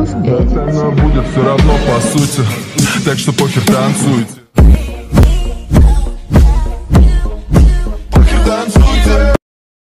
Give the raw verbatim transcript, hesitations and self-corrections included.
Как оно будет все равно по сути. Так что похер, танцуйте.